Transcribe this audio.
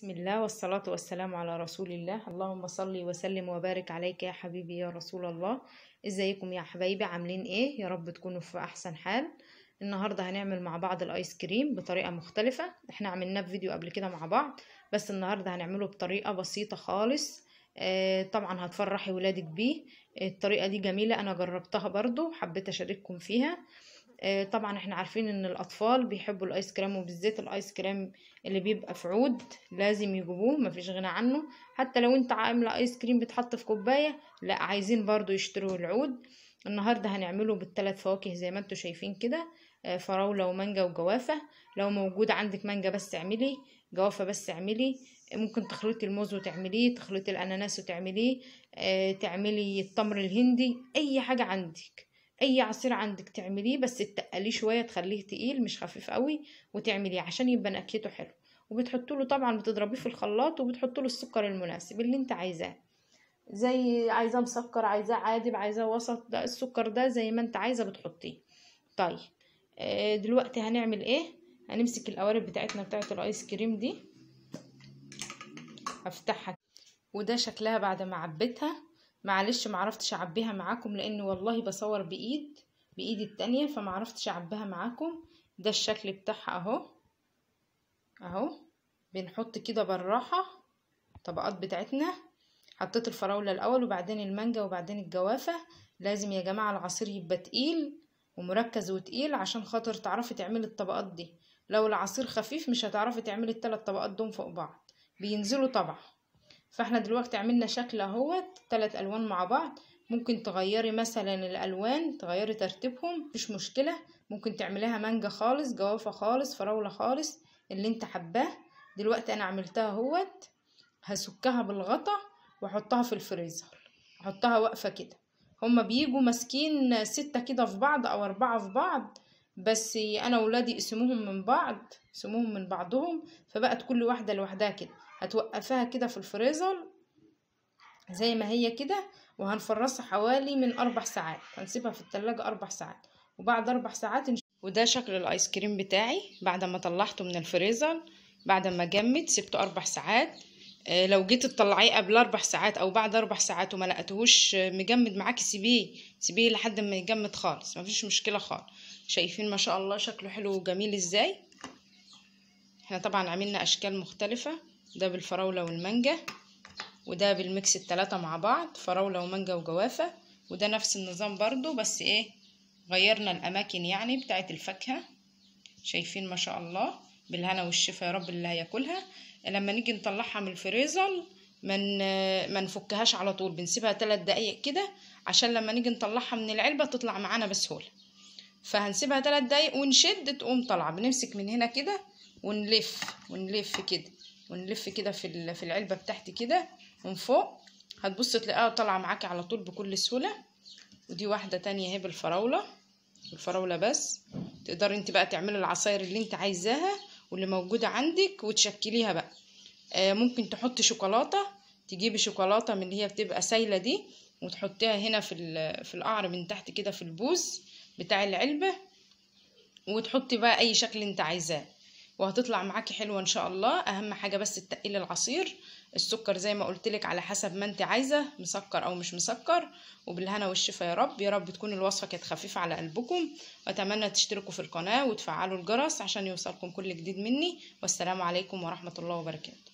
بسم الله والصلاة والسلام على رسول الله. اللهم صل وسلم وبارك عليك يا حبيبي يا رسول الله. ازيكم يا حبايبي؟ عاملين ايه؟ يا رب تكونوا في احسن حال. النهاردة هنعمل مع بعض الايس كريم بطريقة مختلفة. احنا عملناه في فيديو قبل كده مع بعض، بس النهاردة هنعمله بطريقة بسيطة خالص. طبعا هتفرحي ولادك بيه. الطريقة دي جميلة، انا جربتها برضو، حبيت اشارككم فيها. طبعا احنا عارفين ان الاطفال بيحبوا الايس كريم، وبالذات الايس كريم اللي بيبقى في عود لازم يجيبوه، مفيش غنى عنه. حتى لو انت عامله ايس كريم بيتحط في كوبايه، لا عايزين برضو يشتروا العود. النهارده هنعمله بالثلاث فواكه زي ما انتم شايفين كده، فراوله ومانجا وجوافه. لو موجود عندك مانجا بس اعملي، جوافه بس اعملي. ممكن تخلطي الموز وتعمليه، تخلطي الاناناس وتعمليه، تعملي التمر الهندي، اي حاجه عندك، اي عصير عندك تعمليه، بس تقليه شويه تخليه تقيل مش خفيف قوي، وتعمليه عشان يبقى نكهته حلو. وبتحطوا له طبعا، بتضربيه في الخلاط وبتحطوا له السكر المناسب اللي انت عايزاه، زي عايزاه مسكر، عايزاه عادي، عايزاه وسط، ده السكر ده زي ما انت عايزه بتحطيه. طيب دلوقتي هنعمل ايه؟ هنمسك القوالب بتاعتنا بتاعت الايس كريم دي، هفتحها، وده شكلها بعد ما عبيتها. معلش معرفتش اعبيها معاكم لان والله بصور بايدي التانية، فمعرفتش اعبيها معاكم. ده الشكل بتاعها اهو اهو. بنحط كده بالراحة طبقات بتاعتنا. حطيت الفراولة الاول وبعدين المانجا وبعدين الجوافة. لازم يا جماعة العصير يبقى تقيل ومركز وتقيل عشان خاطر تعرفي تعملي الطبقات دي. لو العصير خفيف مش هتعرفي تعملي الثلاث طبقات دول فوق بعض، بينزلوا طبعا. فاحنا دلوقتي عملنا شكل اهوت 3 الوان مع بعض. ممكن تغيري مثلا الالوان، تغيري ترتيبهم، مفيش مشكله. ممكن تعمليها مانجا خالص، جوافه خالص، فراوله خالص، اللي انت حباه. دلوقتي انا عملتها اهوت، هسكها بالغطا واحطها في الفريزر، احطها واقفه كده. هما بيجوا ماسكين 6 كده في بعض او 4 في بعض، بس انا ولادي قسموهم من بعض، قسموهم من بعضهم، فبقت كل واحده لوحدها كده. هتوقفها كده في الفريزر زي ما هي كده، وهنفرصها حوالي من 4 ساعات، هنسيبها في التلاجة 4 ساعات. وبعد 4 ساعات وده شكل الايس كريم بتاعي بعد ما طلعته من الفريزر. بعد ما جمد سبته 4 ساعات. لو جيت تطلعيه قبل 4 ساعات او بعد 4 ساعات وما لقيتهوش مجمد معاكي، سيبيه لحد ما يجمد خالص، مفيش مشكله خالص. شايفين ما شاء الله شكله حلو وجميل ازاي؟ احنا طبعا عملنا اشكال مختلفه، ده بالفراوله والمانجا، وده بالميكس التلاتة مع بعض، فراولة ومانجا وجوافة. وده نفس النظام برضو، بس ايه، غيرنا الاماكن يعني بتاعت الفاكهة. شايفين ما شاء الله؟ بالهنا والشفا يا رب اللي هياكلها. لما نيجي نطلعها من الفريزر ما نفكهاش على طول، بنسيبها 3 دقايق كده عشان لما نيجي نطلعها من العلبة تطلع معانا بسهولة. فهنسيبها 3 دقايق ونشد تقوم طالعة. بنمسك من هنا كده ونلف كده، ونلف كده في العلبة بتاعتي كده من فوق، هتبص تلاقيها طالعة معاكي على طول بكل سهولة. ودي واحدة تانية اهي بالفراولة بس. تقدري انت بقى تعملي العصاير اللي انت عايزاها واللي موجودة عندك وتشكليها بقى. ممكن تحطي شوكولاتة، تجيبي شوكولاتة من اللي هي بتبقى سايلة دي وتحطيها هنا في القعر من تحت كده في البوز بتاع العلبة، وتحطي بقى اي شكل انت عايزاه وهتطلع معاكي حلوه ان شاء الله. اهم حاجه بس تقلي العصير. السكر زي ما قلت لك على حسب ما انت عايزه، مسكر او مش مسكر. وبالهنا والشفا يا رب. يا رب تكون الوصفه كانت خفيفه على قلبكم، واتمنى تشتركوا في القناه وتفعلوا الجرس عشان يوصلكم كل جديد مني. والسلام عليكم ورحمه الله وبركاته.